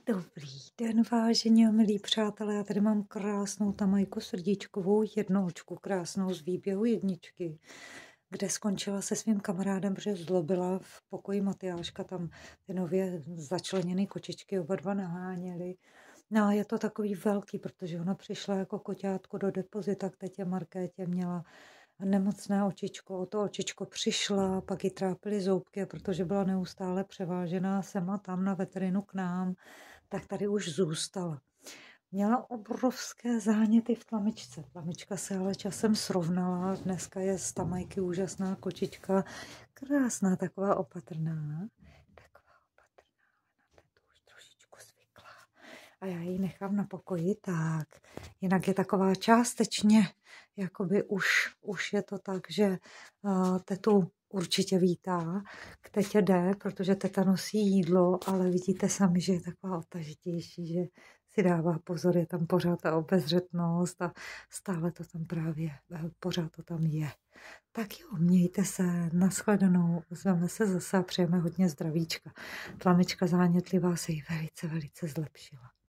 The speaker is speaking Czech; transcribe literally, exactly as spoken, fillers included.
Dobrý den, vážení a milí přátelé. Já tady mám krásnou tamajku srdíčkovou jednoočku, krásnou z výběhu jedničky, kde skončila se svým kamarádem, protože zlobila v pokoji Matyáška, tam ty nově začleněné kočičky oba dva naháněly. No a je to takový velký, protože ona přišla jako koťátko do depozita k tetě Markétě, měla nemocné očičko, o to očičko přišla, pak ji trápily zoubky, protože byla neustále převážená sem a tam na veterinu k nám, tak tady už zůstala. Měla obrovské záněty v tlamičce. Tlamička se ale časem srovnala. Dneska je z tamajky úžasná kočička. Krásná, taková opatrná. Taková opatrná, na tetu už trošičku zvyklá. A já ji nechám na pokoji tak. Jinak je taková částečně, jakoby už, už je to tak, že uh, tetu určitě vítá, k tetě jde, protože teta nosí jídlo, ale vidíte sami, že je taková otažitější, že si dává pozor, je tam pořád ta obezřetnost a stále to tam právě, pořád to tam je. Tak jo, mějte se, nashledanou, ozveme se zase a přejeme hodně zdravíčka. Tlamička zánětlivá se jí velice, velice zlepšila.